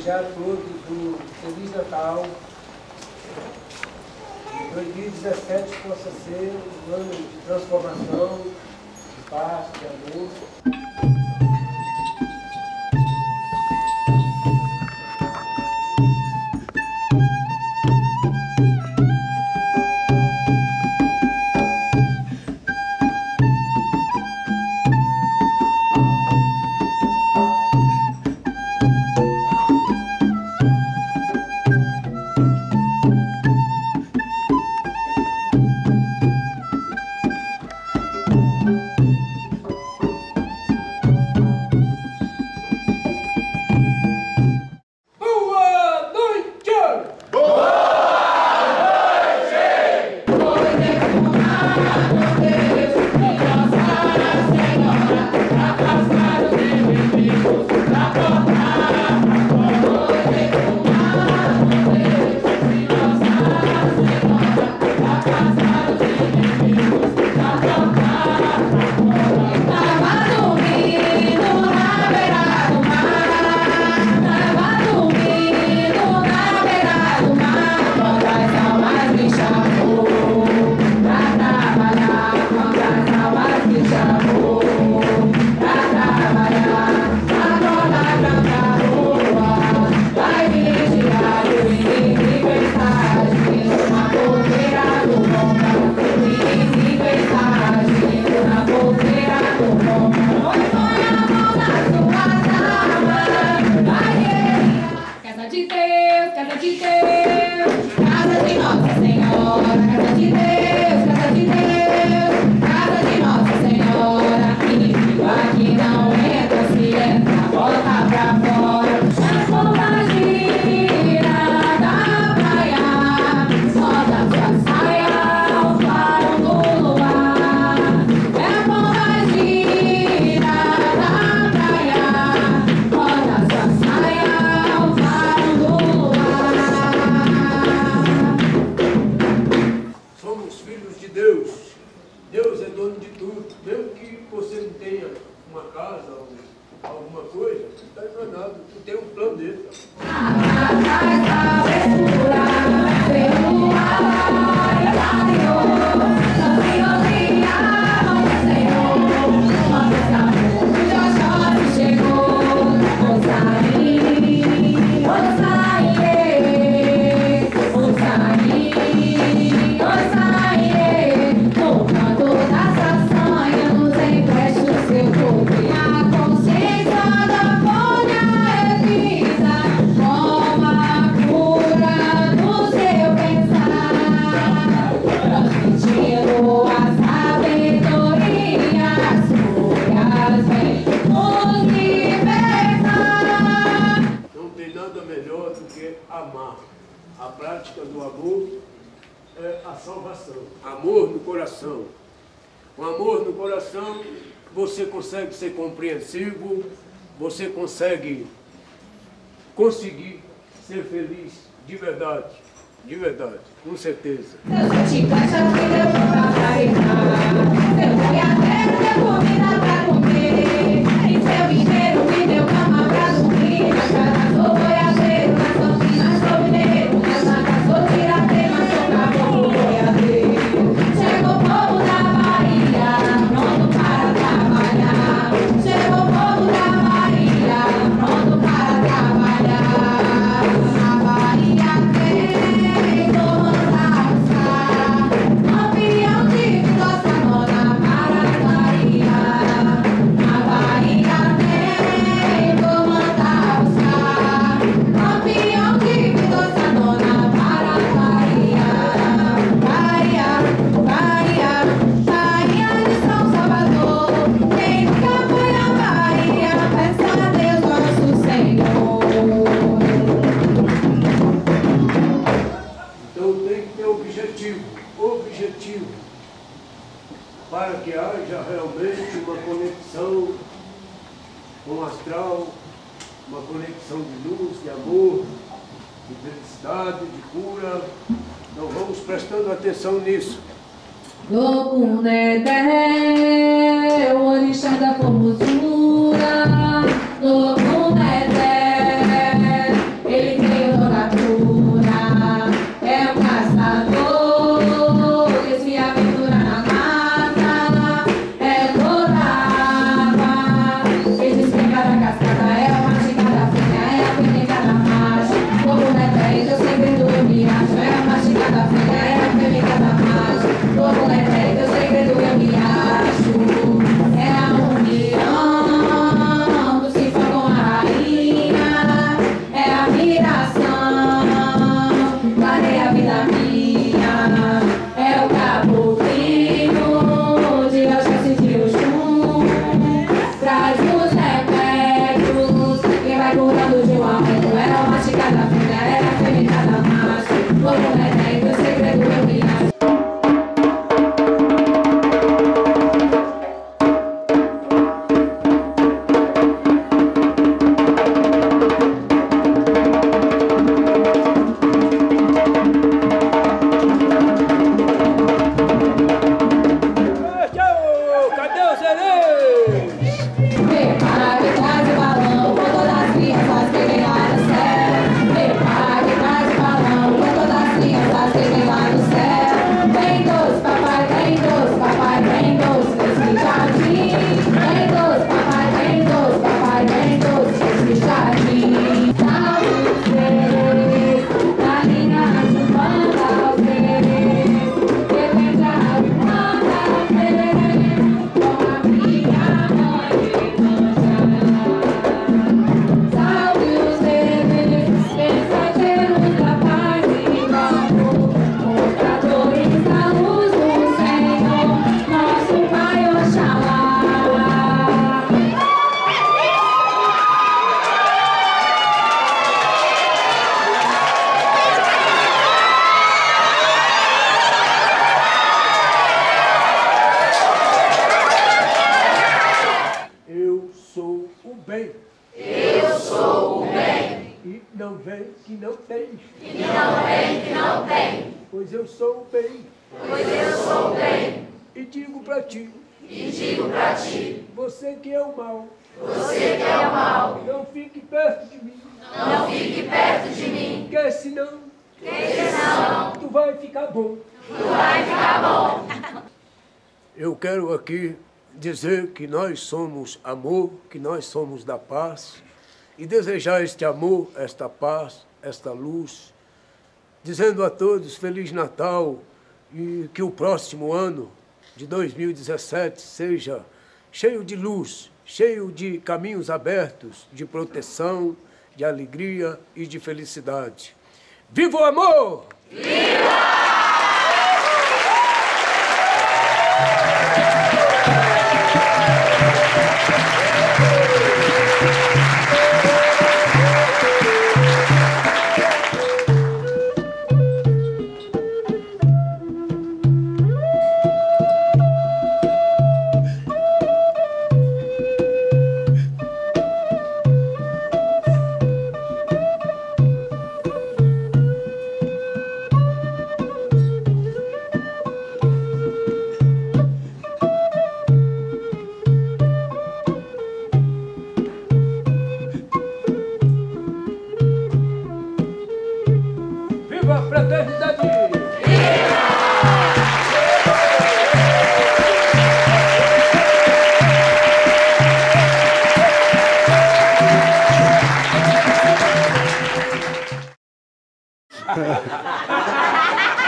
desejar a todos um Feliz Natal. 2017 possa ser um ano de transformação, de paz, de amor. Deus é dono de tudo, mesmo que você não tenha uma casa ou alguma coisa, não está enganado, tu tem um plano dele. Amar. A prática do amor é a salvação. Amor no coração. Com amor no coração, você consegue ser compreensivo, você conseguir ser feliz de verdade, com certeza. Objetivo para que haja realmente uma conexão com o astral, uma conexão de luz, de amor, de felicidade, de cura. Então vamos prestando atenção nisso. Lopunedé, o orixá da formosura. Lopunedé, eu arrumo. É a mastigada fina, é a feminada macho. Como retém, o segredo eu me acho. Eu sou o bem. E não vem que não tem. Pois eu sou o bem. E digo pra ti. Você que é o mal. Não fique perto de mim. Porque senão tu vai ficar bom. Eu quero aqui dizer que nós somos amor, que nós somos da paz, e desejar este amor, esta paz, esta luz, dizendo a todos Feliz Natal e que o próximo ano de 2017 seja cheio de luz, cheio de caminhos abertos, de proteção, de alegria e de felicidade. Viva o amor! Viva! Viva a fraternidade! Viva!